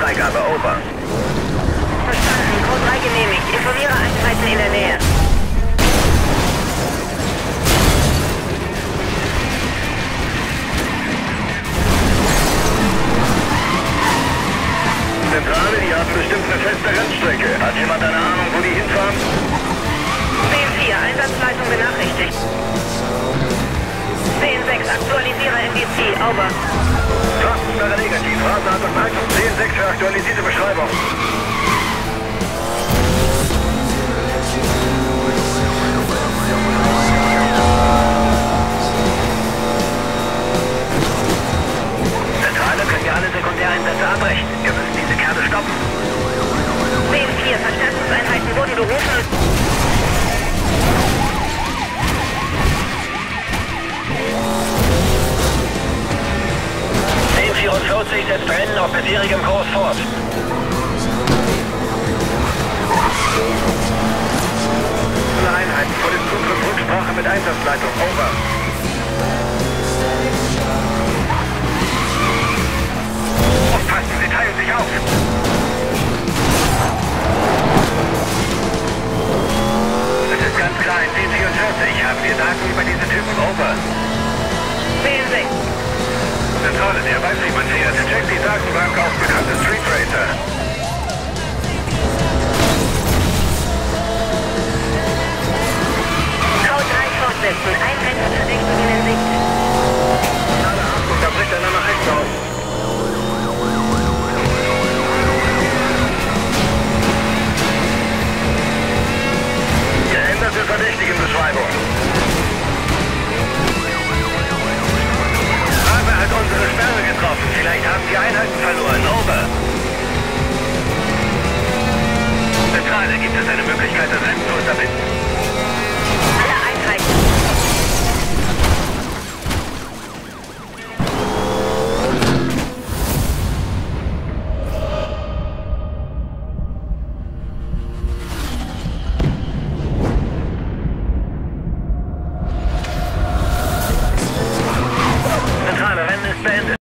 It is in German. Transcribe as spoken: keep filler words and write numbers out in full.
Freigabe, over. Verstanden. Code drei genehmigt. Informiere Einheiten in der Nähe. Zentrale, die haben bestimmt eine feste Rennstrecke. Hat jemand eine Ahnung, wo die hinfahren? zehn vier, Einsatzleitung benachrichtigt. zehn sechs, aktualisiere N D C, over. Straßensperre negativ, Fahrplan und Leitung zehn sechs für aktualisierte Beschreibung. Zentrale, können wir alle Sekundäreinsätze abbrechen. Wir müssen diese Kerle stoppen. zehn vier, Verstärkungseinheiten wurden gerufen. zehn vierundvierzig setzt Rennen auf bisherigem Kurs fort. Alle Einheiten vor dem Zugriff Rücksprache mit Einsatzleitung, over. Aufpassen, sie teilen sich auf. Es ist ganz klar, in zehn vierundvierzig haben wir Daten über diese Typen, over. zehn sechs. Zentrale, der weiß, wie man fährt. Checkt die Datenbank auf bekannte Street Racer. Code drei fortsetzen. Einheiten Verdächtigen in Sicht. Alle Achtung, da bricht einer nach rechts aus. Geänderte Verdächtigenbeschreibung. Rabe hat unsere Sperre getroffen. Vielleicht haben die Einheiten verloren. Over. Zentrale, gibt es eine Möglichkeit, das Rennen zu unterbinden? Alle Einheiten. Zentrale, Rennen ist beendet.